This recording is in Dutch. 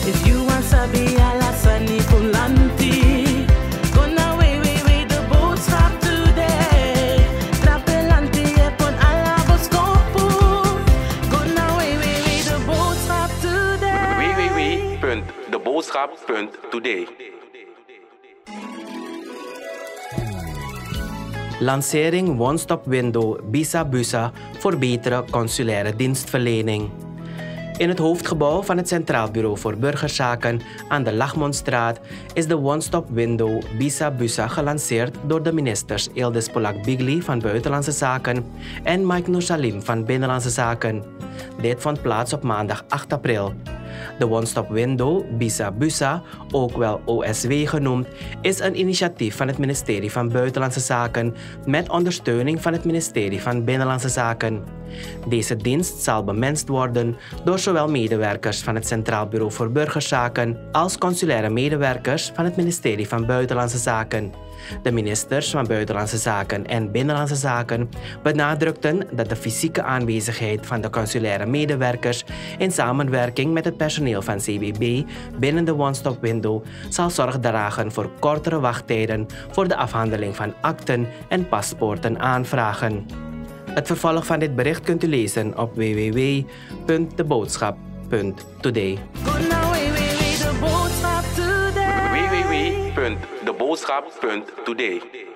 If you want sabi alasani kulanti, gonna way the boodschap today. Trapelanti epon alaboskopu, gonna way the boodschap today. www.deboodschap.today. Lancering One Stop Window Bisa Busa voor betere consulaire dienstverlening. In het hoofdgebouw van het Centraal Bureau voor Burgerzaken aan de Lachmondstraat is de One Stop Window Bisa Busa gelanceerd door de ministers Eldis Polak-Bigli van Buitenlandse Zaken en Mike Noorsalim van Binnenlandse Zaken. Dit vond plaats op maandag 8 april. De One Stop Window Bisa Busa, ook wel OSW genoemd, is een initiatief van het ministerie van Buitenlandse Zaken met ondersteuning van het ministerie van Binnenlandse Zaken. Deze dienst zal bemenst worden door zowel medewerkers van het Centraal Bureau voor Burgerzaken als consulaire medewerkers van het ministerie van Buitenlandse Zaken. De ministers van Buitenlandse Zaken en Binnenlandse Zaken benadrukten dat de fysieke aanwezigheid van de consulaire medewerkers in samenwerking met het personeel van CBB binnen de One Stop Window zal zorg dragen voor kortere wachttijden voor de afhandeling van akten en paspoorten aanvragen. Het vervolg van dit bericht kunt u lezen op www.deboodschap.today. www.deboodschap.today.